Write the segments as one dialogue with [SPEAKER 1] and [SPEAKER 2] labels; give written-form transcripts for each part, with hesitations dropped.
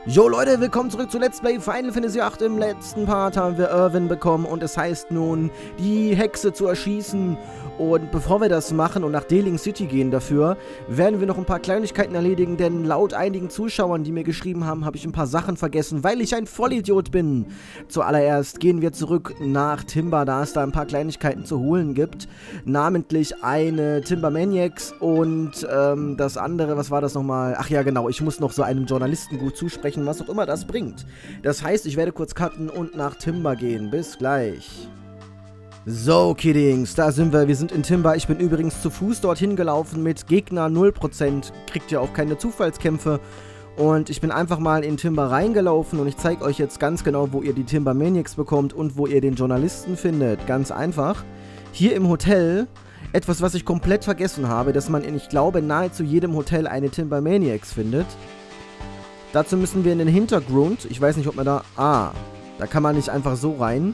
[SPEAKER 1] Jo Leute, willkommen zurück zu Let's Play Final Fantasy VIII. Im letzten Part haben wir Irwin bekommen und es heißt nun, die Hexe zu erschießen. Und bevor wir das machen und nach Deling City gehen dafür, werden wir noch ein paar Kleinigkeiten erledigen, denn laut einigen Zuschauern, die mir geschrieben haben, habe ich ein paar Sachen vergessen, weil ich ein Vollidiot bin. Zuallererst gehen wir zurück nach Timber, da es da ein paar Kleinigkeiten zu holen gibt. Namentlich eine Timber Maniacs und das andere, was war das nochmal? Ach ja genau, ich muss noch so einem Journalisten gut zusprechen, was auch immer das bringt. Das heißt, ich werde kurz cutten und nach Timber gehen. Bis gleich. So, Kiddings, da sind wir. Wir sind in Timber. Ich bin übrigens zu Fuß dorthin gelaufen mit Gegner 0%. Kriegt ja auch keine Zufallskämpfe. Und ich bin einfach mal in Timber reingelaufen und ich zeige euch jetzt ganz genau, wo ihr die Timber Maniacs bekommt und wo ihr den Journalisten findet. Ganz einfach. Hier im Hotel, etwas, was ich komplett vergessen habe, dass man in, ich glaube, nahezu jedem Hotel eine Timber Maniacs findet. Dazu müssen wir in den Hintergrund. Ich weiß nicht, ob man da... Ah, da kann man nicht einfach so rein.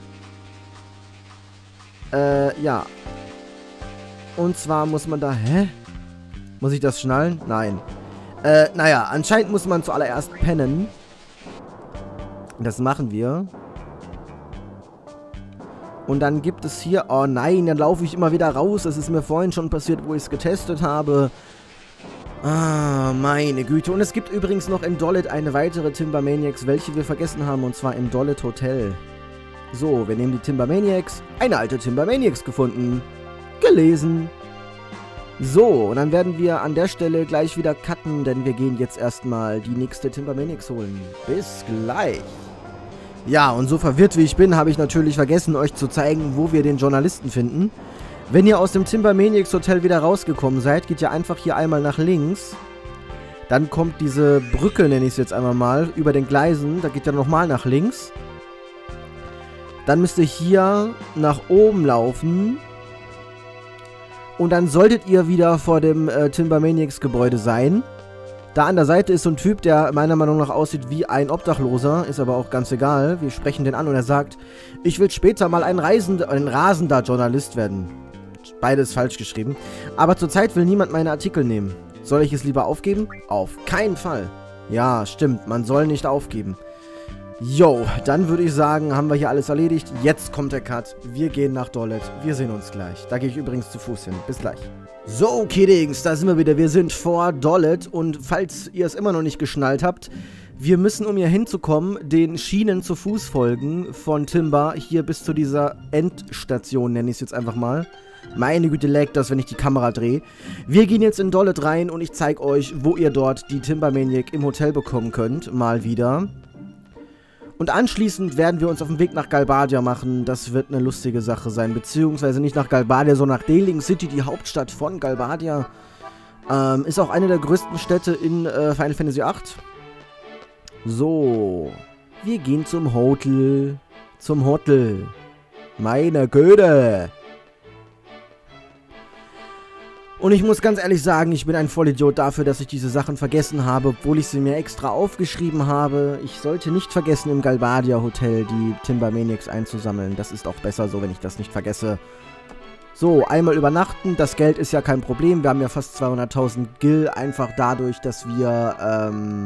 [SPEAKER 1] Ja. Und zwar muss man da... Hä? Muss ich das schnallen? Nein. Naja, anscheinend muss man zuallererst pennen. Das machen wir. Und dann gibt es hier... Oh nein, dann laufe ich immer wieder raus. Das ist mir vorhin schon passiert, wo ich es getestet habe. Ah, meine Güte. Und es gibt übrigens noch in Dollet eine weitere Timber Maniacs, welche wir vergessen haben, und zwar im Dollet Hotel. So, wir nehmen die Timber Maniacs. Eine alte Timber Maniacs gefunden. Gelesen. So, und dann werden wir an der Stelle gleich wieder cutten, denn wir gehen jetzt erstmal die nächste Timber Maniacs holen. Bis gleich. Ja, und so verwirrt wie ich bin, habe ich natürlich vergessen, euch zu zeigen, wo wir den Journalisten finden. Wenn ihr aus dem Timber Maniacs Hotel wieder rausgekommen seid, geht ihr einfach hier einmal nach links. Dann kommt diese Brücke, nenne ich es jetzt einmal mal, über den Gleisen. Da geht ihr nochmal nach links. Dann müsst ihr hier nach oben laufen. Und dann solltet ihr wieder vor dem Timber Maniacs Gebäude sein. Da an der Seite ist so ein Typ, der meiner Meinung nach aussieht wie ein Obdachloser. Ist aber auch ganz egal. Wir sprechen den an und er sagt, ich will später mal ein rasender Journalist werden. Beides falsch geschrieben. Aber zurzeit will niemand meine Artikel nehmen. Soll ich es lieber aufgeben? Auf keinen Fall. Ja, stimmt. Man soll nicht aufgeben. Jo, dann würde ich sagen, haben wir hier alles erledigt. Jetzt kommt der Cut. Wir gehen nach Dollet. Wir sehen uns gleich. Da gehe ich übrigens zu Fuß hin. Bis gleich. So, Kiddings, da sind wir wieder. Wir sind vor Dollet. Und falls ihr es immer noch nicht geschnallt habt, wir müssen, um hier hinzukommen, den Schienen zu Fuß folgen von Timber hier bis zu dieser Endstation, nenne ich es jetzt einfach mal. Meine Güte, laggt das, wenn ich die Kamera drehe. Wir gehen jetzt in Dollet rein und ich zeige euch, wo ihr dort die Timber Maniac im Hotel bekommen könnt. Mal wieder. Und anschließend werden wir uns auf den Weg nach Galbadia machen. Das wird eine lustige Sache sein. Beziehungsweise nicht nach Galbadia, sondern nach Deling City, die Hauptstadt von Galbadia. Ist auch eine der größten Städte in Final Fantasy VIII. So. Wir gehen zum Hotel. Zum Hotel. Meine Güte. Und ich muss ganz ehrlich sagen, ich bin ein Vollidiot dafür, dass ich diese Sachen vergessen habe, obwohl ich sie mir extra aufgeschrieben habe. Ich sollte nicht vergessen, im Galbadia Hotel die Timber Maniacs einzusammeln. Das ist auch besser so, wenn ich das nicht vergesse. So, einmal übernachten. Das Geld ist ja kein Problem. Wir haben ja fast 200.000 Gil, einfach dadurch, dass wir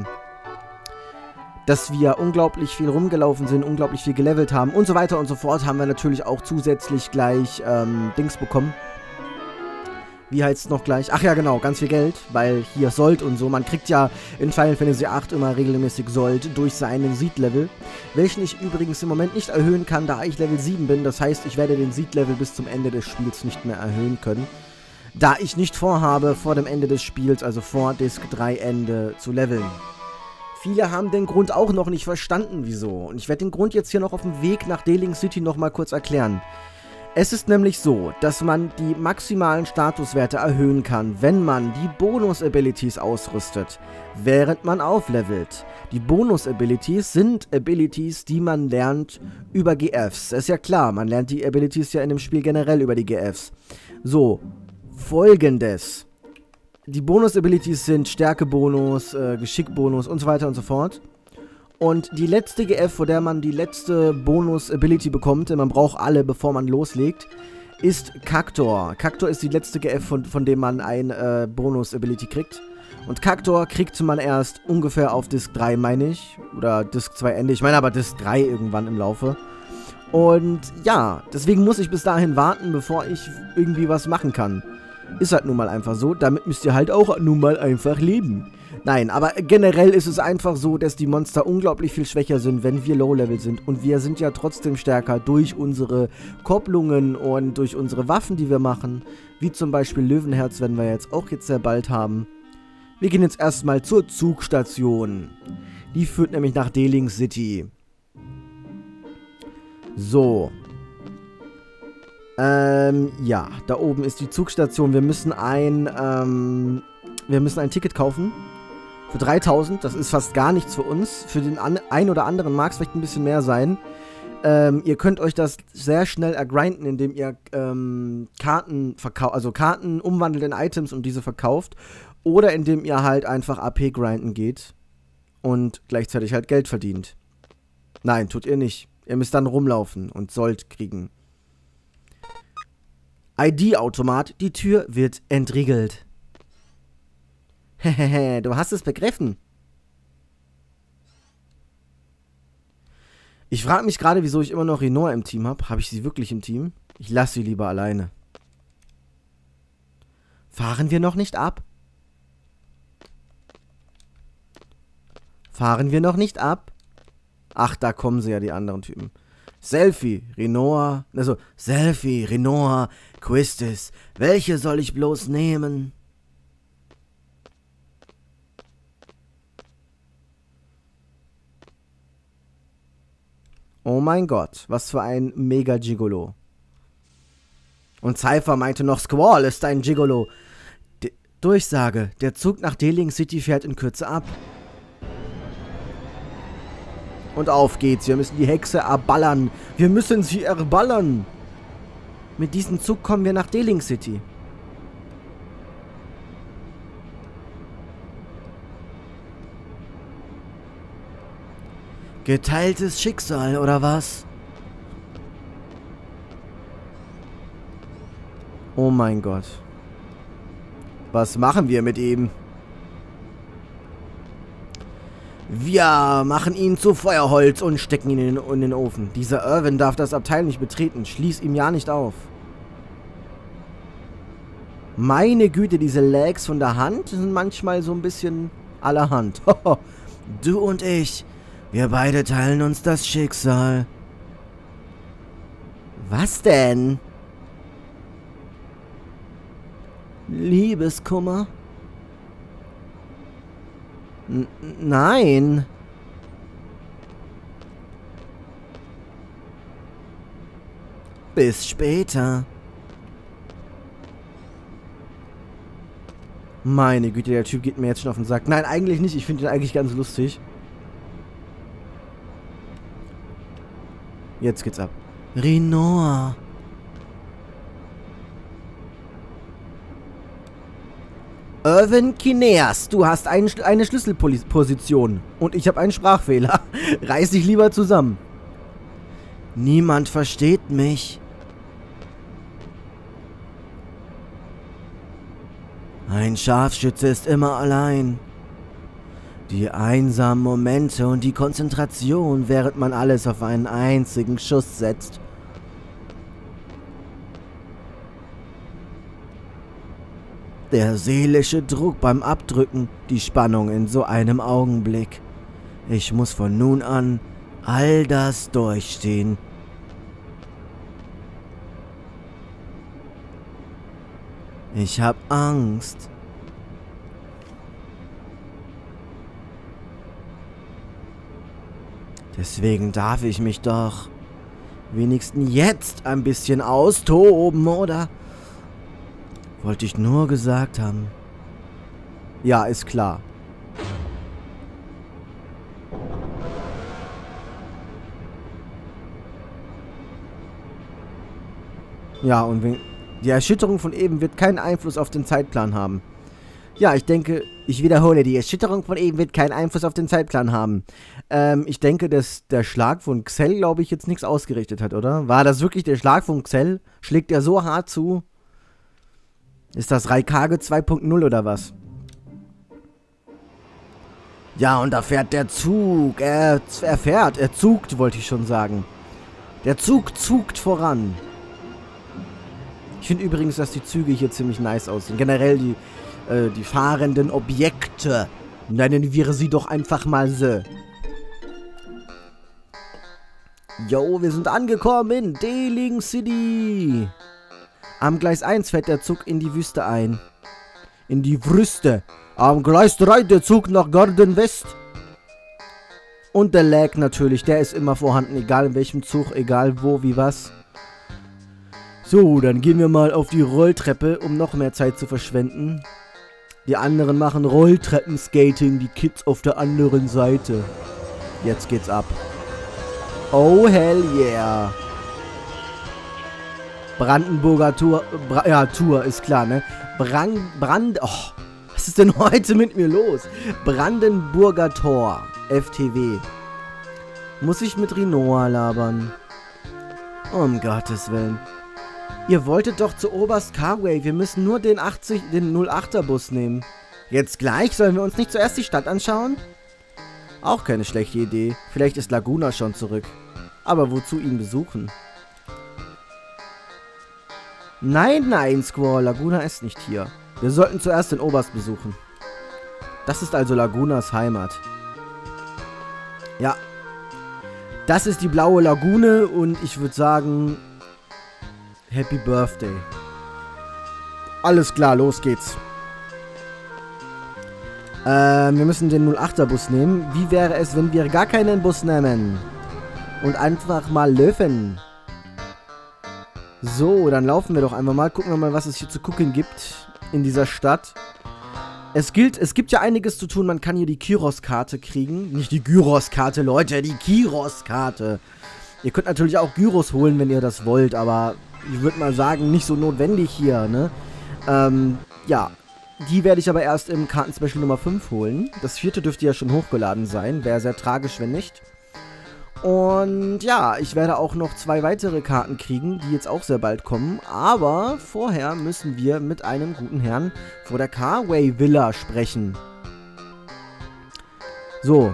[SPEAKER 1] unglaublich viel rumgelaufen sind, unglaublich viel gelevelt haben und so weiter und so fort. Haben wir natürlich auch zusätzlich gleich Dings bekommen. Wie heißt es noch gleich? Ach ja, genau, ganz viel Geld, weil hier Sold und so. Man kriegt ja in Final Fantasy VIII immer regelmäßig Sold durch seinen Seed-Level, welchen ich übrigens im Moment nicht erhöhen kann, da ich Level 7 bin. Das heißt, ich werde den Seed-Level bis zum Ende des Spiels nicht mehr erhöhen können, da ich nicht vorhabe, vor dem Ende des Spiels, also vor Disc 3 Ende, zu leveln. Viele haben den Grund auch noch nicht verstanden, wieso. Und ich werde den Grund jetzt hier noch auf dem Weg nach Deling City nochmal kurz erklären. Es ist nämlich so, dass man die maximalen Statuswerte erhöhen kann, wenn man die Bonus-Abilities ausrüstet, während man auflevelt. Die Bonus-Abilities sind Abilities, die man lernt über GFs. Das ist ja klar, man lernt die Abilities ja in dem Spiel generell über die GFs. So, Folgendes. Die Bonus-Abilities sind Stärke-Bonus, Geschick-Bonus und so weiter und so fort. Und die letzte GF, vor der man die letzte Bonus-Ability bekommt, denn man braucht alle, bevor man loslegt, ist Cactor. Cactor ist die letzte GF, von dem man ein Bonus-Ability kriegt. Und Cactor kriegt man erst ungefähr auf Disk 3, meine ich. Oder Disk 2 Ende. Ich meine aber Disk 3 irgendwann im Laufe. Und ja, deswegen muss ich bis dahin warten, bevor ich irgendwie was machen kann. Ist halt nun mal einfach so. Damit müsst ihr halt auch nun mal einfach leben. Nein, aber generell ist es einfach so, dass die Monster unglaublich viel schwächer sind, wenn wir Low-Level sind. Und wir sind ja trotzdem stärker durch unsere Kopplungen und durch unsere Waffen, die wir machen. Wie zum Beispiel Löwenherz, werden wir jetzt auch jetzt sehr bald haben. Wir gehen jetzt erstmal zur Zugstation. Die führt nämlich nach Deling City. So. Ja, da oben ist die Zugstation. Wir müssen ein Ticket kaufen. Für 3000, das ist fast gar nichts für uns. Für den einen oder anderen mag es vielleicht ein bisschen mehr sein. Ihr könnt euch das sehr schnell ergrinden, indem ihr Karten verkauft, also Karten umwandelt in Items und diese verkauft. Oder indem ihr halt einfach AP grinden geht und gleichzeitig halt Geld verdient. Nein, tut ihr nicht. Ihr müsst dann rumlaufen und Sold kriegen. ID-Automat, die Tür wird entriegelt. Hehehe, du hast es begriffen. Ich frage mich gerade, wieso ich immer noch Rinoa im Team habe. Habe ich sie wirklich im Team? Ich lasse sie lieber alleine. Fahren wir noch nicht ab? Fahren wir noch nicht ab? Ach, da kommen sie ja, die anderen Typen. Selfie, Rinoa, also Selfie, Rinoa, Quistis. Welche soll ich bloß nehmen? Oh mein Gott, was für ein Mega-Gigolo. Und Cypher meinte noch, Squall ist ein Gigolo. Durchsage, der Zug nach Deling City fährt in Kürze ab. Und auf geht's, wir müssen die Hexe erballern. Wir müssen sie erballern. Mit diesem Zug kommen wir nach Deling City. Geteiltes Schicksal, oder was? Oh mein Gott. Was machen wir mit ihm? Wir machen ihn zu Feuerholz und stecken ihn in den Ofen. Dieser Irwin darf das Abteil nicht betreten. Schließ ihm ja nicht auf. Meine Güte, diese Lags von der Hand sind manchmal so ein bisschen allerhand. Du und ich, wir beide teilen uns das Schicksal. Was denn? Liebeskummer? Nein. Bis später. Meine Güte, der Typ geht mir jetzt schon auf den Sack. Nein, eigentlich nicht. Ich finde ihn eigentlich ganz lustig. Jetzt geht's ab. Rinoa. Irwin Kineas, du hast eine Schlüsselposition und ich habe einen Sprachfehler. Reiß dich lieber zusammen. Niemand versteht mich. Ein Scharfschütze ist immer allein. Die einsamen Momente und die Konzentration, während man alles auf einen einzigen Schuss setzt. Der seelische Druck beim Abdrücken, die Spannung in so einem Augenblick. Ich muss von nun an all das durchstehen. Ich hab Angst. Deswegen darf ich mich doch wenigstens jetzt ein bisschen austoben, oder? Wollte ich nur gesagt haben. Ja, ist klar. Ja, und wenn die Erschütterung von eben wird keinen Einfluss auf den Zeitplan haben. Ja, ich denke, ich wiederhole, die Erschütterung von eben wird keinen Einfluss auf den Zeitplan haben. Ich denke, dass der Schlag von Xel, glaube ich, jetzt nichts ausgerichtet hat, oder? War das wirklich der Schlag von Xel? Schlägt er so hart zu? Ist das Raikage 2.0 oder was? Ja, und da fährt der Zug. Er zugt, wollte ich schon sagen. Der Zug zugt voran. Ich finde übrigens, dass die Züge hier ziemlich nice aussehen. Generell die fahrenden Objekte. Nennen wir sie doch einfach mal so. Jo, wir sind angekommen in Deling City. Am Gleis 1 fährt der Zug in die Wüste ein. In die Wüste. Am Gleis 3 der Zug nach Garden West. Und der Lag natürlich, der ist immer vorhanden, egal in welchem Zug, egal wo, wie was. So, dann gehen wir mal auf die Rolltreppe, um noch mehr Zeit zu verschwenden. Die anderen machen Rolltreppenskating, die Kids auf der anderen Seite. Jetzt geht's ab. Oh, hell yeah. Brandenburger Tor, Tour, ist klar, ne? Oh, was ist denn heute mit mir los? Brandenburger Tor, FTW. Muss ich mit Rinoa labern? Um Gottes Willen. Ihr wolltet doch zu Oberst Carway. Wir müssen nur den 08er Bus nehmen. Jetzt gleich? Sollen wir uns nicht zuerst die Stadt anschauen? Auch keine schlechte Idee. Vielleicht ist Laguna schon zurück. Aber wozu ihn besuchen? Nein, nein, Squall. Laguna ist nicht hier. Wir sollten zuerst den Oberst besuchen. Das ist also Lagunas Heimat. Ja. Das ist die blaue Lagune und ich würde sagen... Happy Birthday. Alles klar, los geht's. Wir müssen den 08er Bus nehmen. Wie wäre es, wenn wir gar keinen Bus nehmen? Und einfach mal löwen. So, dann laufen wir doch einfach mal. Gucken wir mal, was es hier zu gucken gibt in dieser Stadt. Es gibt ja einiges zu tun. Man kann hier die Kyros-Karte kriegen. Nicht die Gyros-Karte, Leute, die Kyros-Karte. Ihr könnt natürlich auch Gyros holen, wenn ihr das wollt, aber ich würde mal sagen, nicht so notwendig hier, ne? Ja. Die werde ich aber erst im Kartenspecial Nummer 5 holen. Das 4. dürfte ja schon hochgeladen sein. Wäre sehr tragisch, wenn nicht. Und ja, ich werde auch noch 2 weitere Karten kriegen, die jetzt auch sehr bald kommen. Aber vorher müssen wir mit einem guten Herrn vor der Carway Villa sprechen. So.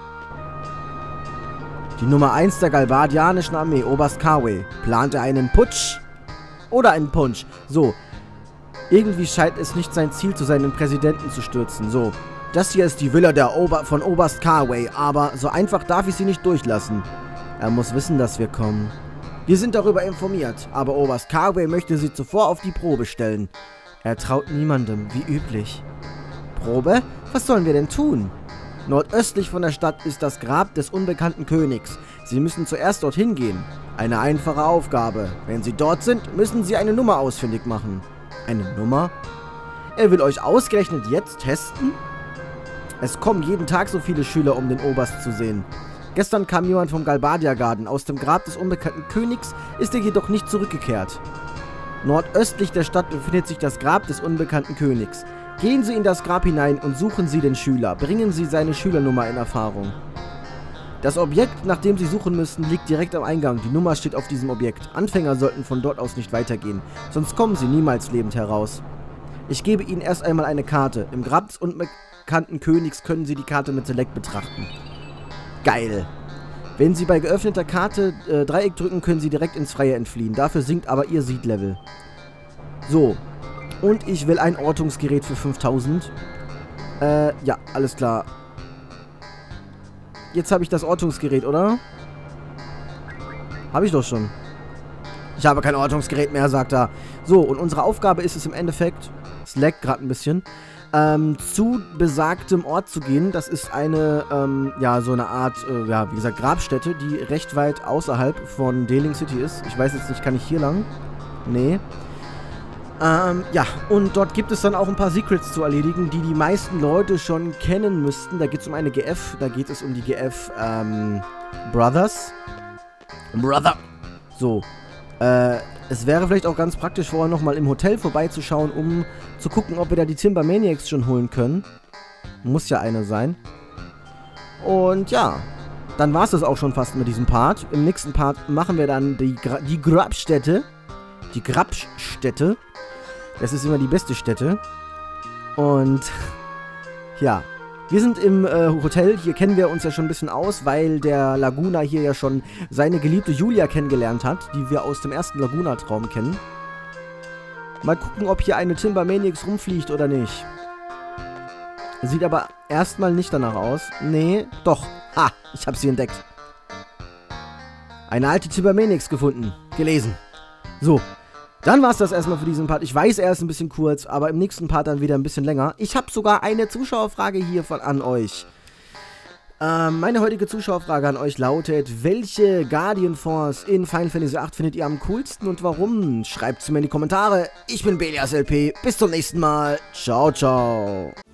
[SPEAKER 1] Die Nummer 1 der Galvadianischen Armee, Oberst Carway, plante einen Putsch oder einen Punsch. So. Irgendwie scheint es nicht sein Ziel zu sein, den Präsidenten zu stürzen. So. Das hier ist die Villa von Oberst Carway, aber so einfach darf ich sie nicht durchlassen. Er muss wissen, dass wir kommen. Wir sind darüber informiert, aber Oberst Carway möchte sie zuvor auf die Probe stellen. Er traut niemandem, wie üblich. Probe? Was sollen wir denn tun? Nordöstlich von der Stadt ist das Grab des unbekannten Königs. Sie müssen zuerst dorthin gehen. Eine einfache Aufgabe. Wenn Sie dort sind, müssen Sie eine Nummer ausfindig machen. Eine Nummer? Er will euch ausgerechnet jetzt testen? Es kommen jeden Tag so viele Schüler, um den Oberst zu sehen. Gestern kam jemand vom Galbadia Garden. Aus dem Grab des unbekannten Königs ist er jedoch nicht zurückgekehrt. Nordöstlich der Stadt befindet sich das Grab des unbekannten Königs. Gehen Sie in das Grab hinein und suchen Sie den Schüler. Bringen Sie seine Schülernummer in Erfahrung. Das Objekt, nach dem Sie suchen müssen, liegt direkt am Eingang. Die Nummer steht auf diesem Objekt. Anfänger sollten von dort aus nicht weitergehen, sonst kommen sie niemals lebend heraus. Ich gebe Ihnen erst einmal eine Karte. Im Grab des unbekannten Königs können Sie die Karte mit Select betrachten. Geil. Wenn Sie bei geöffneter Karte Dreieck drücken, können Sie direkt ins Freie entfliehen. Dafür sinkt aber Ihr Seed-Level. So. Und ich will ein Ortungsgerät für 5000. Ja, alles klar. Jetzt habe ich das Ortungsgerät, oder? Habe ich doch schon. Ich habe kein Ortungsgerät mehr, sagt er. So, und unsere Aufgabe ist es im Endeffekt, es laggt gerade ein bisschen, zu besagtem Ort zu gehen. Das ist eine, ja, so eine Art, ja, wie gesagt, Grabstätte, die recht weit außerhalb von Deling City ist. Ich weiß jetzt nicht, kann ich hier lang? Nee. Ja, und dort gibt es dann auch ein paar Secrets zu erledigen, die die meisten Leute schon kennen müssten. Da geht es um eine GF, da geht es um die GF, Brothers. Brother. So, es wäre vielleicht auch ganz praktisch, vorher nochmal im Hotel vorbeizuschauen, um zu gucken, ob wir da die Timber Maniacs schon holen können. Muss ja eine sein. Und ja, dann war es das auch schon fast mit diesem Part. Im nächsten Part machen wir dann die Grabstätte. Die Grabstätte. Das ist immer die beste Stätte. Und ja, Wir sind im Hotel, hier kennen wir uns ja schon ein bisschen aus, weil der Laguna hier ja schon seine geliebte Julia kennengelernt hat, die wir aus dem ersten Laguna-Traum kennen. Mal gucken, ob hier eine Timbermaniax rumfliegt oder nicht. Sieht aber erstmal nicht danach aus. Nee, doch. Ha, ich habe sie entdeckt. Eine alte Timbermaniax gefunden. Gelesen. So. Dann war es das erstmal für diesen Part. Ich weiß, er ist ein bisschen kurz, aber im nächsten Part dann wieder ein bisschen länger. Ich habe sogar eine Zuschauerfrage hier an euch. Meine heutige Zuschauerfrage an euch lautet: Welche Guardian Force in Final Fantasy VIII findet ihr am coolsten und warum? Schreibt es mir in die Kommentare. Ich bin Belias LP. Bis zum nächsten Mal. Ciao, ciao.